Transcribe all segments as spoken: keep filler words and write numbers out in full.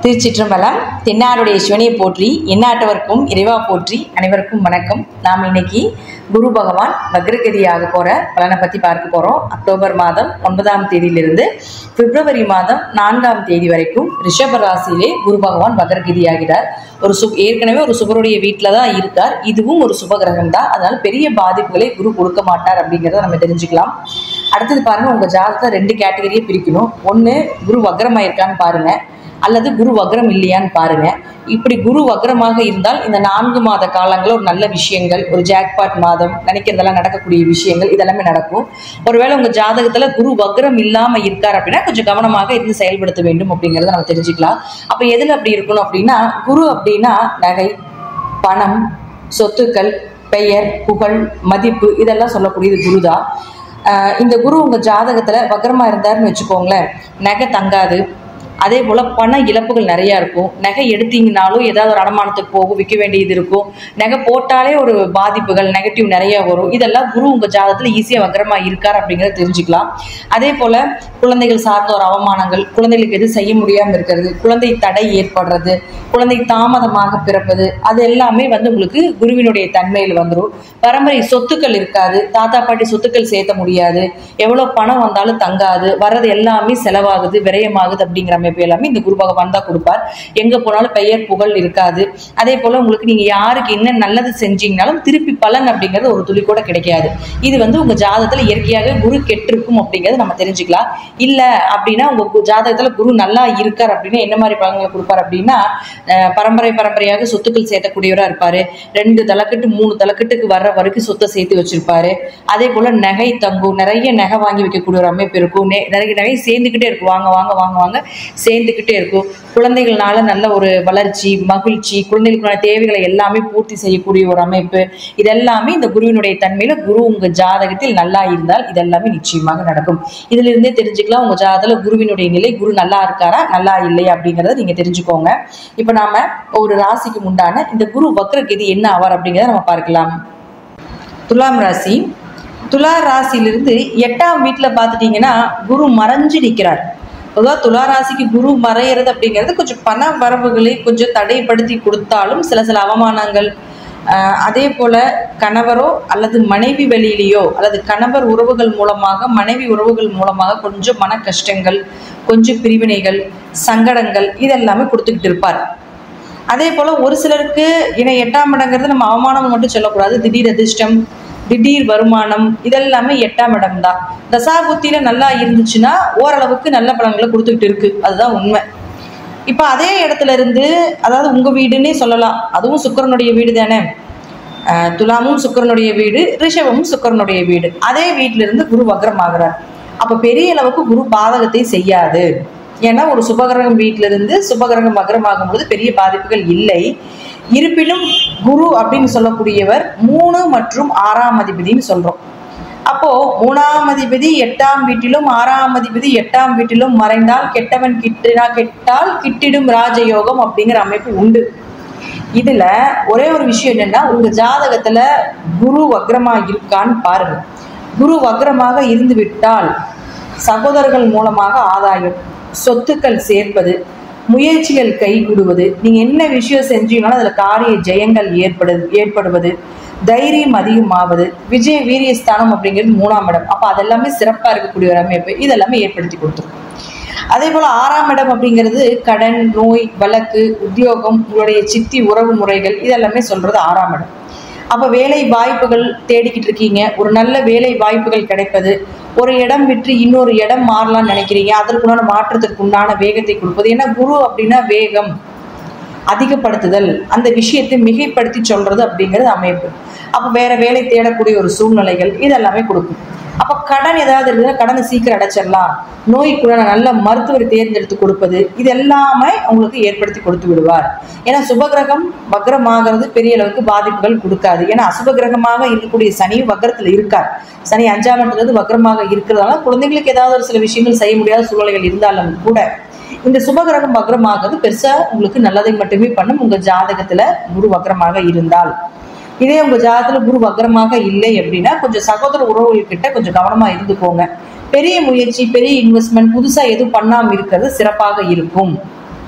திருச்சிற்றம்பலம். தென்னாருடைய சிவனையை போற்றி, எந்நாட்டவர்க்கும் இறைவா போற்றி. அனைவருக்கும் வணக்கம். நாம் இன்னைக்கு குரு பகவான் வக்ரகதியாக போற பலனை பத்தி பார்க்க போறோம். அக்டோபர் மாதம் ஒன்பதாம் தேதியிலிருந்து பிப்ரவரி மாதம் நான்காம் தேதி வரைக்கும் ரிஷப ராசியிலே குரு பகவான் வக்ரகதி ஆகிறார். ஒரு சு ஏற்கனவே ஒரு சுபருடைய வீட்டில தான் இருக்கார். இதுவும் ஒரு சுப கிரகம் தான். அதனால பெரிய பாதிப்புகளை குரு கொடுக்க மாட்டார் அப்படிங்கிறத நம்ம தெரிஞ்சுக்கலாம். அடுத்தது பாருங்க, உங்க ஜாதகத்தை ரெண்டு கேட்டகரியை பிரிக்கணும். ஒன்று குரு வக்ரமாயிருக்கான்னு பாருங்க, அல்லது குரு வக்ரம் இல்லையான்னு பாருங்க. இப்படி குரு வக்ரமாக இருந்தால் இந்த நான்கு மாத காலங்களில் ஒரு நல்ல விஷயங்கள், ஒரு ஜாக்பாட் மாதம், நினைக்கிறதெல்லாம் நடக்கக்கூடிய விஷயங்கள் இதெல்லாமே நடக்கும். ஒருவேளை உங்க ஜாதகத்துல குரு வக்ரம் இல்லாம இருக்கார் அப்படின்னா கொஞ்சம் கவனமாக இருந்து செயல்படுத்த வேண்டும் அப்படிங்கிறத நம்ம தெரிஞ்சுக்கலாம். அப்ப எதுல அப்படி இருக்கணும் அப்படின்னா, குரு அப்படின்னா நகை, பணம், சொத்துக்கள், பெயர், புகழ், மதிப்பு இதெல்லாம் சொல்லக்கூடியது குருதான். ஆஹ் இந்த குரு உங்க ஜாதகத்துல வக்ரமா இருந்தாருன்னு வச்சுக்கோங்களேன், நகை தங்காது. அதே போல் பண இழப்புகள் நிறையா இருக்கும். நகை எடுத்தீங்கனாலும் ஏதாவது ஒரு அடமானத்துக்கு போகும், விற்க வேண்டியது இருக்கும். நகை போட்டாலே ஒரு பாதிப்புகள் நெகட்டிவ் நிறையா வரும். இதெல்லாம் குரு உங்கள் ஜாதகத்தில் ஈஸியாக வக்ரமாக இருக்கார் அப்படிங்கிறத தெரிஞ்சுக்கலாம். அதே போல் குழந்தைகள் சார்ந்த ஒரு அவமானங்கள், குழந்தைகளுக்கு எது செய்ய முடியாமல் இருக்கிறது, குழந்தை தடை ஏற்படுறது, குழந்தை தாமதமாக பிறப்பது, அது எல்லாமே வந்து உங்களுக்கு குருவினுடைய தன்மையில் வந்துடும். பரம்பரை சொத்துக்கள் இருக்காது, தாத்தா பாட்டி சொத்துக்கள் சேர்த்த முடியாது, எவ்வளோ பணம் வந்தாலும் தங்காது, வர்றது எல்லாமே செலவாகுது, விரயமாகுது அப்படிங்கிற அமைப்பு எல்லாமே இந்த குரு பகவான் தான் கொடுப்பார். எங்க போனாலும் பெயர் புகழ் இருக்காது. அதே போல உங்களுக்கு நீங்க யாருக்கு என்ன நல்லது செஞ்சீங்கனாலும் திருப்பி பலன் அப்படிங்கிறது ஒரு துளி கூட கிடைக்காது. இது வந்து உங்க ஜாதகத்துல இயற்கையாக குரு கெட்டிருக்கும் அப்படிங்கறத நம்ம தெரிஞ்சுக்கலாம். இல்ல அப்படின்னா உங்க ஜாதகத்துல குரு நல்லா இருக்கார் அப்படின்னா என்ன மாதிரி பலன்களை கொடுப்பார் அப்படின்னா, பரம்பரை பரம்பரையாக சொத்துக்கள் சேர்த்தக்கூடியவரா இருப்பாரு. ரெண்டு தலைக்கட்டு மூணு தலைக்கட்டுக்கு வர்ற வரைக்கும் சொத்தை சேர்த்து வச்சிருப்பாரு. அதே போல நகை தங்கும், நிறைய நகை வாங்கி வைக்கக்கூடிய ஒரு அமைப்பு இருக்கும். நிறைய நகை சேர்ந்துக்கிட்டே இருக்கும், வாங்க வாங்க வாங்க வாங்க சேர்ந்துக்கிட்டே இருக்கும். குழந்தைகள்னால நல்ல ஒரு வளர்ச்சி, மகிழ்ச்சி, குழந்தைகளுக்கான தேவைகளை எல்லாமே பூர்த்தி செய்யக்கூடிய ஒரு அமைப்பு. இதெல்லாமே இந்த குருவினுடைய தன்மையில குரு உங்க ஜாதகத்தில் நல்லா இருந்தால் இதெல்லாமே நிச்சயமாக நடக்கும். இதுல இருந்தே தெரிஞ்சுக்கலாம் உங்க ஜாதகத்துல குருவினுடைய நிலை, குரு நல்லா இருக்காரா நல்லா இல்லையா அப்படிங்கிறத நீங்க தெரிஞ்சுக்கோங்க. இப்ப நாம ஒரு ராசிக்கு உண்டான இந்த குரு வக்ரகதி என்ன ஆவார் அப்படிங்கிறத நம்ம பார்க்கலாம். துலாம் ராசி. துலா ராசியிலிருந்து எட்டாம் வீட்டுல பாத்துட்டீங்கன்னா குரு மறைஞ்சு நிற்கிறார். பொதுவாக துலா ராசிக்கு குரு மறையிறது அப்படிங்கிறது கொஞ்சம் பண வரவுகளை கொஞ்சம் தடைப்படுத்தி கொடுத்தாலும் சில சில அவமானங்கள், அதே போல கணவரோ அல்லது மனைவி வழியிலேயோ அல்லது கணவர் உறவுகள் மூலமாக மனைவி உறவுகள் மூலமாக கொஞ்சம் மன கஷ்டங்கள், கொஞ்சம் பிரிவினைகள், சங்கடங்கள் இதெல்லாமே கொடுத்துக்கிட்டு இருப்பார். அதே போல ஒரு சிலருக்கு ஏன்னா எட்டாம் இடங்கிறது நம்ம அவமானம் மட்டும் சொல்லக்கூடாது, திடீர் அதிர்ஷ்டம், திடீர் வருமானம் இதெல்லாமே எட்டாம் இடம் தான். தசாபுத்தியில நல்லா இருந்துச்சுன்னா ஓரளவுக்கு நல்ல பலன்களை கொடுத்துக்கிட்டு இருக்கு, அதுதான் உண்மை. இப்ப அதே இடத்துல இருந்து, அதாவது உங்க வீடுன்னே சொல்லலாம், அதுவும் சுக்கிரனுடைய வீடு தானே. அஹ் துலாமும் சுக்கிரனுடைய வீடு, ரிஷபமும் சுக்கிரனுடைய வீடு. அதே வீட்டில இருந்து குரு வக்ரம் ஆகிறார். அப்ப பெரிய அளவுக்கு குரு பாதகத்தை செய்யாது. ஏன்னா ஒரு சுபகிரகம் வீட்டில இருந்து சுபகிரகம் வக்ரமாகும் போது பெரிய பாதிப்புகள் இல்லை. இருப்பினும் குரு அப்படின்னு சொல்லக்கூடியவர் மூணு மற்றும் ஆறாம் அதிபதினு சொல்றோம். அப்போ மூணாம் அதிபதி எட்டாம் வீட்டிலும் ஆறாம் அதிபதி எட்டாம் வீட்டிலும் மறைந்தால் கெட்டவன் கிட்டினா கெட்டால் கிட்டிடும் ராஜயோகம் அப்படிங்கிற அமைப்பு உண்டு. இதுல ஒரே ஒரு விஷயம் என்னன்னா, உங்க ஜாதகத்துல குரு வக்ரமா இருக்கான்னு பாருங்க. குரு வக்ரமாக இருந்து விட்டால் சகோதரர்கள் மூலமாக ஆதாயம், சொத்துக்கள் சேர்ப்பது, முயற்சிகள் கைகூடுவது, நீங்க என்ன விஷயம் செஞ்சீங்கன்னாலும் அதுல காரிய ஜெயங்கள் ஏற்படு ஏற்படுவது தைரியம் அதிகமாவது, விஜய வீரியஸ்தானம் அப்படிங்கிறது மூணாம் இடம். அப்ப அதெல்லாமே சிறப்பா இருக்கக்கூடிய ஒரு அமைப்பு இதெல்லாமே ஏற்படுத்தி கொடுத்துரும். அதே போல ஆறாம் இடம் அப்படிங்கிறது கடன், நோய், வழக்கு, உத்தியோகம், உங்களுடைய சித்தி உறவு முறைகள் இதெல்லாமே சொல்றது ஆறாம் இடம். அப்ப வேலை வாய்ப்புகள் தேடிக்கிட்டு இருக்கீங்க, ஒரு நல்ல வேலை வாய்ப்புகள் கிடைப்பது, ஒரு இடம் விட்டு இன்னொரு இடம் மாறலாம்னு நினைக்கிறீங்க, அதற்குண்டான மாற்றத்திற்கு உண்டான வேகத்தை கொடுப்பது. ஏன்னா குரு அப்படின்னா வேகம், அதிகப்படுத்துதல், அந்த விஷயத்தை மிகைப்படுத்தி சொல்றது அப்படிங்கிறது அமைப்பு. அப்ப வேற வேலை தேடக்கூடிய ஒரு சூழ்நிலைகள் இதெல்லாமே கொடுக்கும். அப்ப கடன் ஏதாவது இருக்குன்னா கடனை சீக்கிரம் அடைச்சிடலாம், நோய்க்குள்ள நல்ல மருத்துவரை தேர்ந்தெடுத்து கொடுப்பது இது எல்லாமே உங்களுக்கு ஏற்படுத்தி கொடுத்து விடுவார். ஏன்னா சுபகிரகம் வக்ரமாகிறது பெரிய அளவுக்கு பாதிப்புகள் கொடுக்காது. ஏன்னா அசுபகிரகமாக இருக்கக்கூடிய சனி வக்ரத்துல இருக்கார். சனி அஞ்சாம் இடத்துல வக்ரமாக இருக்கிறதால குழந்தைங்களுக்கு ஏதாவது ஒரு சில விஷயங்கள் செய்ய முடியாத சூழ்நிலைகள் இருந்தாலும் கூட இந்த சுபகிரகம் வக்ரமாகிறது பெருசா உங்களுக்கு நல்லதை மட்டுமே பண்ணும் உங்க ஜாதகத்துல குரு வக்ரமாக இருந்தால். இதே உங்க ஜாதகத்துல குரு வக்ரமாக இல்லை அப்படின்னா கொஞ்சம் சகோதர உறவுகள் கிட்ட கொஞ்சம் கவனமா இருந்துக்கோங்க. பெரிய முயற்சி, பெரிய இன்வெஸ்ட்மெண்ட் புதுசா எதுவும் பண்ணாம இருக்கிறது சிறப்பாக இருக்கும்.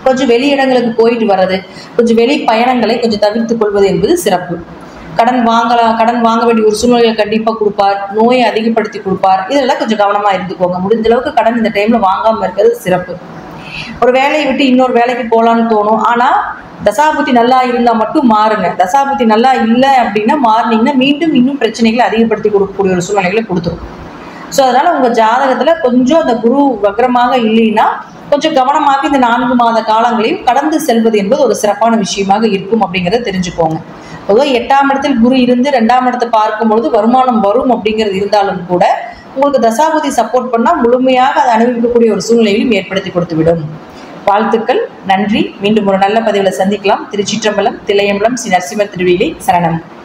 கொஞ்சம் வெளி இடங்களுக்கு போயிட்டு வர்றது, கொஞ்சம் வெளி பயணங்களை கொஞ்சம் தவிர்த்து கொள்வது என்பது சிறப்பு. கடன் வாங்கலாம், கடன் வாங்க வேண்டிய ஒரு சூழ்நிலையை கண்டிப்பாக கொடுப்பார், நோயை அதிகப்படுத்தி கொடுப்பார். இதெல்லாம் கொஞ்சம் கவனமாக இருந்துக்கோங்க. முடிஞ்ச அளவுக்கு கடன் இந்த டைமில் வாங்காமல் இருக்கிறது சிறப்பு. ஒரு வேலையை விட்டு இன்னொரு வேலைக்கு போகலான்னு தோணும். ஆனால் தசாபுத்தி நல்லா இருந்தால் மட்டும் மாறுங்க. தசாபுத்தி நல்லா இல்லை அப்படின்னா மாறினீங்கன்னா மீண்டும் இன்னும் பிரச்சனைகளை அதிகப்படுத்தி கொடுக்கக்கூடிய ஒரு சூழ்நிலைகளை கொடுத்துரும். ஸோ அதனால் உங்கள் ஜாதகத்தில் கொஞ்சம் அந்த குரு வக்ரமாக இல்லைன்னா கொஞ்சம் கவனமாக இந்த நான்கு மாத காலங்களையும் கடந்து செல்வது என்பது ஒரு சிறப்பான விஷயமாக இருக்கும் அப்படிங்கிறத தெரிஞ்சுக்கோங்க. பொதுவாக எட்டாம் இடத்தில் குரு இருந்து ரெண்டாம் இடத்தை பார்க்கும்பொழுது வருமானம் வரும் அப்படிங்கிறது இருந்தாலும் கூட உங்களுக்கு தசாபுதி சப்போர்ட் பண்ணால் முழுமையாக அதை அனுபவிக்கக்கூடிய ஒரு சூழ்நிலையிலும் ஏற்படுத்தி கொடுத்துவிடும். வாழ்த்துக்கள், நன்றி. மீண்டும் ஒரு நல்ல பதிவில் சந்திக்கலாம். திருச்சிற்றம்பலம், தில்லையம்பலம், ஸ்ரீ நரசிம்மர் திருவிலை சரணம்.